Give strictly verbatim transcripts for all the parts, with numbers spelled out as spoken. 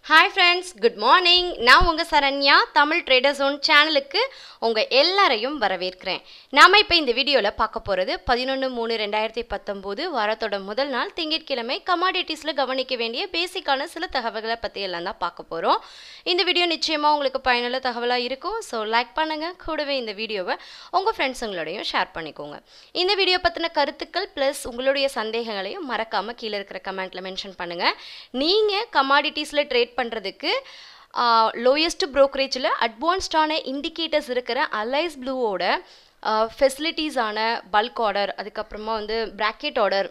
Hi friends, good morning. நான் உங்க Saranya Tamil trader zone சேனலுக்கு உங்க எல்லாரையும் வரவேற்கிறேன். நாம இப்போ இந்த வீடியோல பார்க்க போறது பதினொன்று மூணு ரெண்டாயிரத்து பத்தொன்பது வாரத்தோட முதல் நாள் திங்கட்கிழமை கமாடிட்டிஸ்ல கவனிக்க வேண்டிய பேசிக்கான சில தகவல்களை பத்தி எல்லாம் தான் பார்க்க போறோம். இந்த வீடியோ நிச்சயமா உங்களுக்கு பயனுள்ள தகவலா இருக்கும். சோ லைக் பண்ணுங்க, கூடவே இந்த வீடியோவை உங்க ஃப்ரெண்ட்ஸுங்களோடையும் ஷேர் பண்ணிக்கோங்க. இந்த வீடியோ பத்தின கருத்துக்கள் பிளஸ் உங்களுடைய சந்தேகங்களையும் மறக்காம கீழே இருக்கிற கமெண்ட்ல மென்ஷன் பண்ணுங்க. நீங்க கமாடிட்டிஸ்ல ட்ரேட் பண்ணுறதுக்கு லோயஸ்ட் ப்ரோக்கரேஜில் அட்வான்ஸ்டான இண்டிகேட்டர்ஸ் இருக்கிற அலைஸ் ப்ளூவோட ஃபெசிலிட்டிஸான பல்க் ஆர்டர், அதுக்கப்புறமா வந்து பிராக்கெட் ஆர்டர்,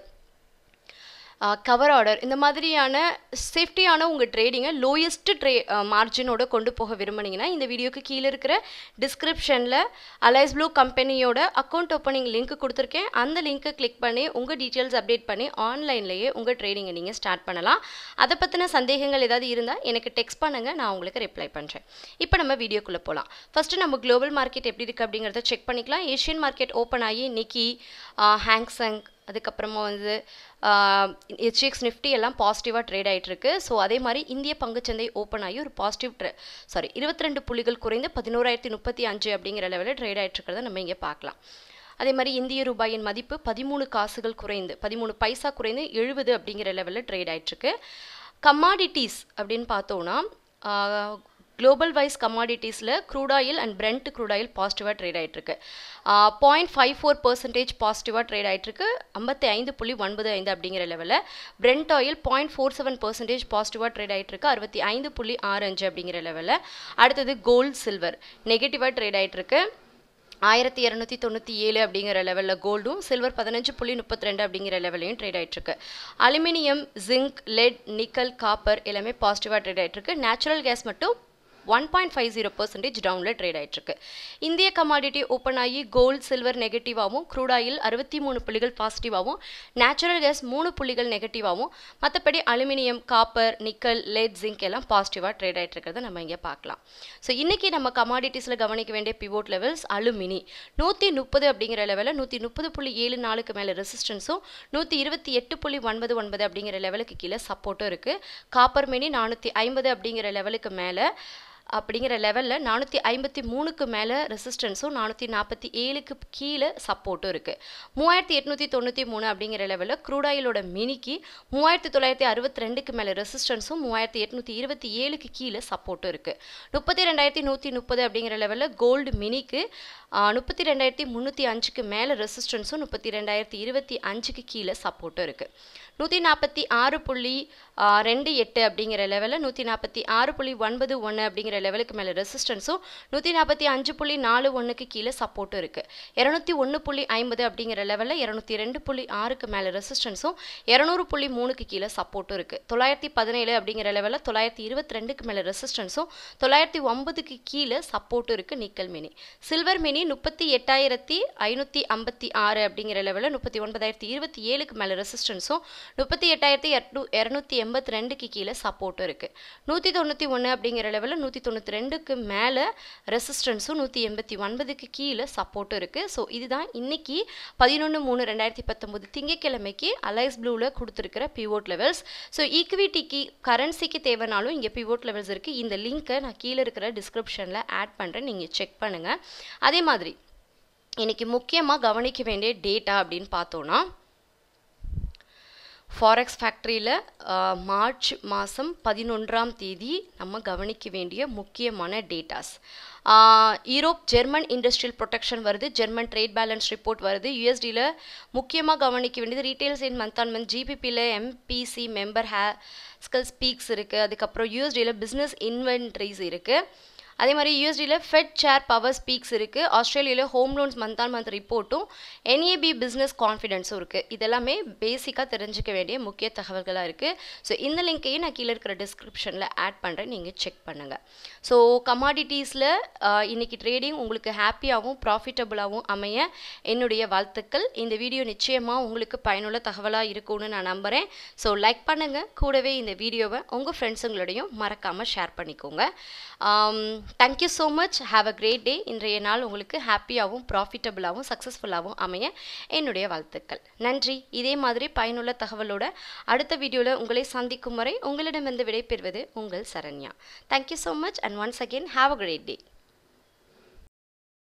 கவர் ஆர்டர், இந்த மாதிரியான சேஃப்டியான உங்கள் ட்ரேடிங்கை லோயஸ்ட் ட்ரே மார்ஜினோட கொண்டு போக விரும்புனீங்கன்னா இந்த வீடியோக்கு கீழே இருக்கிற டிஸ்கிரிப்ஷனில் அலைஸ் ப்ளூ கம்பெனியோட அக்கௌண்ட் ஓப்பனிங் லிங்க் கொடுத்துருக்கேன். அந்த லிங்க்கை கிளிக் பண்ணி உங்கள் டீட்டெயில்ஸ் அப்டேட் பண்ணி ஆன்லைன்லேயே உங்கள் ட்ரேடிங்கை நீங்கள் ஸ்டார்ட் பண்ணலாம். அதை பற்றின சந்தேகங்கள் ஏதாவது இருந்தால் எனக்கு டெக்ஸ்ட் பண்ணுங்கள், நான் உங்களுக்கு ரிப்ளை பண்ணுறேன். இப்போ நம்ம வீடியோக்குள்ளே போகலாம். ஃபஸ்ட்டு நம்ம குளோபல் மார்க்கெட் எப்படி இருக்குது அப்படிங்கிறத செக் பண்ணிக்கலாம். ஏஷியன் மார்க்கெட் ஓப்பன் ஆகி நிக்கி, ஹாங்சங், அதுக்கப்புறமா வந்து ஹெச்எக்ஸ் நிஃப்டி எல்லாம் பாசிட்டிவாக ட்ரேட் ஆகிட்டுருக்கு. ஸோ அதே மாதிரி இந்திய பங்குச்சந்தை ஓப்பன் ஆகி ஒரு பாசிட்டிவ் ட்ரே சாரி இருபத்தி ரெண்டு புள்ளிகள் குறைந்து பதினோராயிரத்தி முப்பத்தி அஞ்சு அப்படிங்கிற லெவலில் ட்ரேட் ஆகிட்டுருக்கிறத நம்ம இங்கே பார்க்கலாம். அதே மாதிரி இந்திய ரூபாயின் மதிப்பு பதிமூணு காசுகள் குறைந்து பதிமூணு பைசா குறைந்து எழுபது அப்படிங்கிற லெவலில் ட்ரேட் ஆகிட்டுருக்கு. கமாடிட்டிஸ் அப்படின்னு பார்த்தோன்னா குளோபல் வைஸ் கமாடிட்டிஸில் crude oil and Brent crude oil பாசிட்டிவாக ட்ரேட் ஆகிட்டுருக்கு. பாயிண்ட் ஃபைவ் ஃபோர் பர்சன்டேஜ் பாசிட்டிவாக ட்ரேட் ஆகிட்டுருக்கு ஐம்பத்தி ஐந்து புள்ளி ஒன்பது ஐந்து அப்படிங்கிற லெவலில். Brent oil point four seven percentage பாசிட்டிவாக ட்ரேட் ஆகிட்டுருக்கு அறுபத்தி ஐந்து புள்ளி ஆறு அஞ்சு அப்படிங்கிற லெவலில். அடுத்தது கோல்டு சில்வர் நெகட்டிவாக ட்ரேட் ஆகிட்டுருக்கு ஆயிரத்தி இரநூத்தி தொண்ணூற்றி ஏழு அப்படிங்கிற லெவலில் கோல்டும், சில்வர் பதினஞ்சு புள்ளி முப்பத்தி ரெண்டு அப்படிங்கிற லெவலையும் ட்ரேட் ஆகிட்டுருக்கு. Aluminium, zinc, lead, nickel, copper எல்லாமே பாசிட்டிவாக ட்ரேட் ஆகிட்டுருக்கு. நேச்சுரல் கேஸ் மட்டும் one point five zero percentage டவுனில் ட்ரேட் ஆகிட்டுருக்கு. இந்திய கமாடிட்டி ஓப்பன் ஆகி கோல்டு சில்வர் நெகட்டிவாகவும், க்ரூட் ஆயில் அறுபத்தி மூணு புள்ளிகள் பாசிட்டிவாகவும், நேச்சுரல் கேஸ் மூணு புள்ளிகள் நெகட்டிவாகவும், மற்றபடி aluminium, copper, nickel, lead, zinc எல்லாம் பாசிட்டிவாக ட்ரேட் ஆகிட்டுருக்கிறத நம்ம இங்கே பார்க்கலாம். ஸோ இன்றைக்கி நம்ம கமாடிட்டிஸில் கவனிக்க வேண்டிய பிவோட் லெவல்ஸ் அலுமினி நூற்றி முப்பது அப்படிங்கிற லெவலில் நூற்றி முப்பது புள்ளி ஏழு நாளுக்கு மேலே ரெசிஸ்டன்ஸும், நூற்றி இருபத்தி எட்டு புள்ளி ஒன்பது ஒன்பது அப்படிங்கிற லெவலுக்கு கீழே சப்போர்ட்டும் இருக்குது. காப்பர் மினி நானூற்றி ஐம்பது அப்படிங்கிற லெவலுக்கு மேலே அப்படிங்கிற லெவலில் நானூற்றி ஐம்பத்தி மூணுக்கு மேலே ரெசிஸ்டன்ஸும், நானூற்றி நாற்பத்தி ஏழுக்கு கீழே சப்போர்ட்டும் இருக்குது. மூவாயிரத்தி எட்நூற்றி தொண்ணூற்றி மூணு அப்படிங்கிற லெவலில் க்ரூட் ஆயிலோட மினிக்கு மூவாயிரத்தி தொள்ளாயிரத்தி அறுபத்தி ரெண்டுக்கு மேலே ரெசிஸ்டன்ஸும், மூவாயிரத்தி எட்நூற்றி இருபத்தி ஏழுக்கு கீழே சப்போர்ட்டும் இருக்குது. முப்பத்தி ரெண்டாயிரத்தி நூற்றி முப்பது அப்படிங்கிற லெவலில் கோல்டு மினிக்கு முப்பத்தி ரெண்டாயிரத்தி முந்நூற்றி அஞ்சுக்கு மேலே ரெசிஸ்டன்ஸும், முப்பத்தி ரெண்டாயிரத்தி இருபத்தி அஞ்சுக்கு கீழே சப்போர்ட்டும் இருக்குது. நூற்றி நாற்பத்தி ஆறு புள்ளி ரெண்டு எட்டு அப்படிங்கிற லெவலில் நூற்றி நாற்பத்தி ஆறு புள்ளி ஒன்பது ஒன்று அப்படிங்கிற லெவலுக்கு மேலே ரெசிஸ்டன்ஸும், நூற்றி நாற்பத்தி அஞ்சு புள்ளி நாலு ஒன்றுக்கு கீழே சப்போர்ட்டும் இருக்குது. இரநூத்தி ஒன்று புள்ளி ஐம்பது அப்படிங்கிற லெவலில் இரநூத்தி ரெண்டு புள்ளி ஆறுக்கு மேலே ரெசிஸ்டன்ஸும், இரநூறு புள்ளி மூணுக்கு கீழே சப்போர்ட்டும் இருக்குது. தொள்ளாயிரத்தி பதினேழு அப்படிங்கிற லெவலில் தொள்ளாயிரத்தி இருபத்தி ரெண்டுக்கு மேலே ரெசிஸ்டன்ஸும், தொள்ளாயிரத்தி ஒன்பதுக்கு கீழே சப்போர்ட்டும் இருக்குது. நிக்கல் மினி சில்வர் மினி முப்பத்தி எட்டாயிரத்தி ஐநூற்றி ஐம்பத்தி ஆறு அப்படிங்கிற லெவலில் முப்பத்தி ஒன்பதாயிரத்தி இருபத்தி ஏழுக்கு மேலே ரெசிஸ்டன்ஸும், முப்பத்தி எட்டாயிரத்தி எட்நூ இரநூத்தி எண்பத்தி ரெண்டுக்கு கீழே சப்போர்ட்டும் இருக்குது. நூற்றி தொண்ணூற்றி ஒன்று அப்படிங்கிற லெவலில் நூற்றி தொண்ணூற்றி ரெண்டுக்கு மேலே ரெசிஸ்டன்ஸும், நூற்றி எண்பத்தி ஒன்பதுக்கு கீழே சப்போர்ட்டும் இருக்குது. ஸோ இதுதான் இன்னைக்கு பதினொன்று மூணு ரெண்டாயிரத்தி பத்தொம்போது திங்கட்கிழமைக்கு அலைஸ் ப்ளூவில் கொடுத்துருக்கிற பிவோட் லெவல்ஸ். ஸோ ஈக்விட்டிக்கு கரன்சிக்கு தேவைனாலும் இங்கே பிவோட் லெவல்ஸ் இருக்குது. இந்த லிங்க்கை நான் கீழே இருக்கிற டிஸ்கிரிப்ஷனில் ஆட் பண்ணுறேன், நீங்கள் செக் பண்ணுங்கள். அதே மாதிரி இன்னைக்கு முக்கியமாக கவனிக்க வேண்டிய டேட்டா அப்படின்னு பார்த்தோன்னா ஃபாரெக்ஸ் ஃபேக்ட்ரியில் மார்ச் மாதம் பதினொன்றாம் தேதி நம்ம கவனிக்க வேண்டிய முக்கியமான datas. Europe German industrial production வருது, ஜெர்மன் ட்ரேட் பேலன்ஸ் ரிப்போர்ட் வருது. யூஎஸ்டியில் முக்கியமாக கவனிக்க வேண்டியது retails in month on month, ஜிபிபியில் MPC member Haskel speaks இருக்குது. அதுக்கப்புறம் யூஎஸ்டியில் பிஸ்னஸ் இன்வென்ட்ரிஸ் இருக்குது. அதே மாதிரி யூஎஸ்டியில் ஃபெட் சேர் பவர் ஸ்பீக்ஸ் இருக்குது. ஆஸ்திரேலியாவில் home loans month on month ரிப்போர்ட்டும், என்ஏபி பிஸ்னஸ் கான்ஃபிடென்ஸும் இருக்குது. இதெல்லாமே பேசிக்காக தெரிஞ்சுக்க வேண்டிய முக்கிய தகவல்களாக இருக்குது. ஸோ இந்த லிங்க்கையும் நான் கீழே இருக்கிற டிஸ்கிரிப்ஷனில் ஆட் பண்ணுறேன், நீங்கள் செக் பண்ணுங்கள். ஸோ கமாடிட்டிஸில் இன்றைக்கி ட்ரேடிங் உங்களுக்கு ஹாப்பியாகவும் ப்ராஃபிட்டபுளாகவும் அமைய என்னுடைய வாழ்த்துக்கள். இந்த வீடியோ நிச்சயமாக உங்களுக்கு பயனுள்ள தகவலாக இருக்கும்னு நான் நம்புகிறேன். ஸோ லைக் பண்ணுங்கள், கூடவே இந்த வீடியோவை உங்கள் ஃப்ரெண்ட்ஸுங்களோடையும் மறக்காமல் ஷேர் பண்ணிக்கோங்க. Thank you so much. Have a great day. இன்றைய நாள் உங்களுக்கு ஹாப்பியாகவும் ப்ராஃபிட்டபுளாகவும் சக்ஸஸ்ஃபுல்லாகவும் அமைய என்னுடைய வாழ்த்துக்கள். நன்றி. இதே மாதிரி பயனுள்ள தகவலோட அடுத்த வீடியோவில் உங்களை சந்திக்கும் வரை உங்களிடமிருந்து விடைபெறுவது உங்கள் Saranya. Thank you so much and once again have a great day.